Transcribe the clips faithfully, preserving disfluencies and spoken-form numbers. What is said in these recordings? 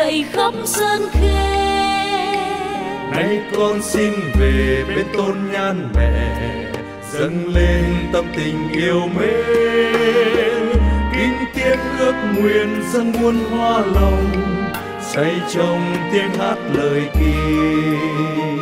dậy khắp sơn khê. Nay con xin về bên tôn nhan mẹ, dâng lên tâm tình yêu mến. Kính tiết ước nguyện dâng muôn hoa lòng, say trong tiếng hát lời kỳ.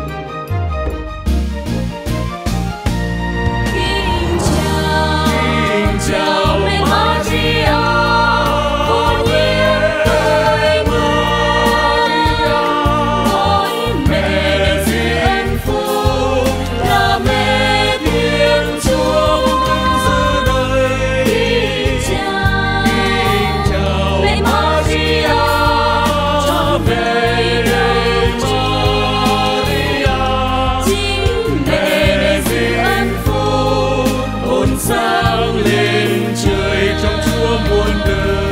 Chào mẹ Maria, vô nhiêu đời Maria, mỗi mẹ đầy dư ân phúc, là mẹ Thiên Chúa giữa đời. Kính chào mẹ Maria, cho về đây Maria, chính mẹ đầy dư ân phúc, hồn sáng lên trời trong Chúa muôn đời.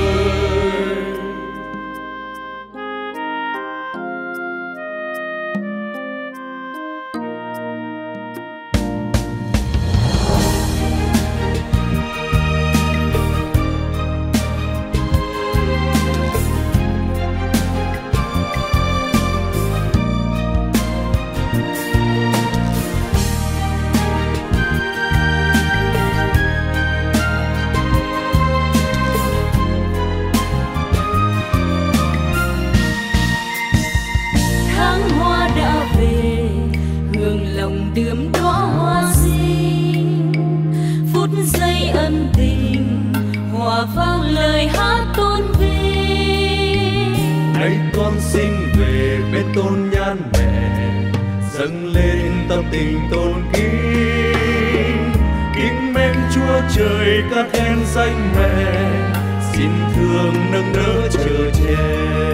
Đượm đóa hoa xinh, phút giây ân tình, hòa vang lời hát tôn vinh. Nay con xin về bên tôn nhan mẹ, dâng lên tâm tình tôn kính. Kính mến Chúa trời ca khen danh mẹ, xin thương nâng đỡ chờ che.